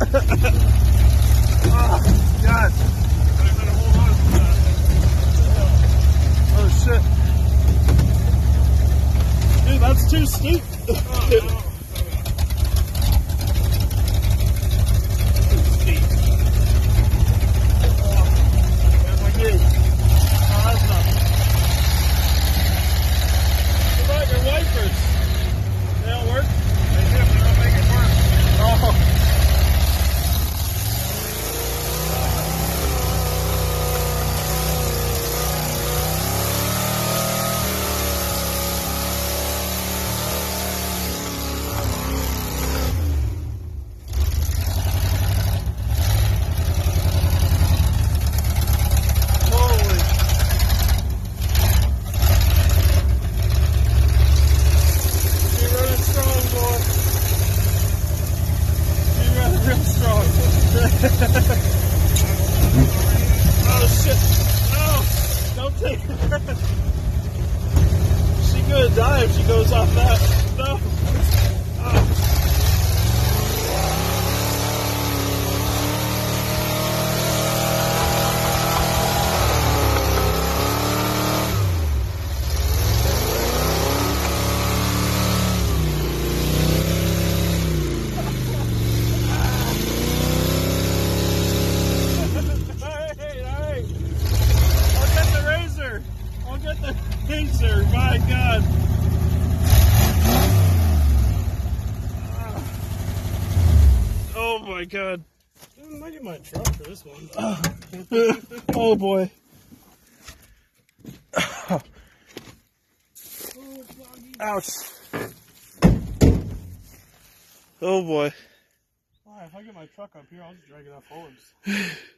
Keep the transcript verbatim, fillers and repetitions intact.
Oh, God. Oh, shit. Dude, that's too steep. Oh, no. Oh shit! No! Don't take her! She's gonna die if she goes off that. No! Oh. I'll get the pincer, my God. Oh my God. I might get my truck for this one. Oh boy. Ouch. Oh boy. Alright, if I get my truck up here, I'll just drag it up forwards.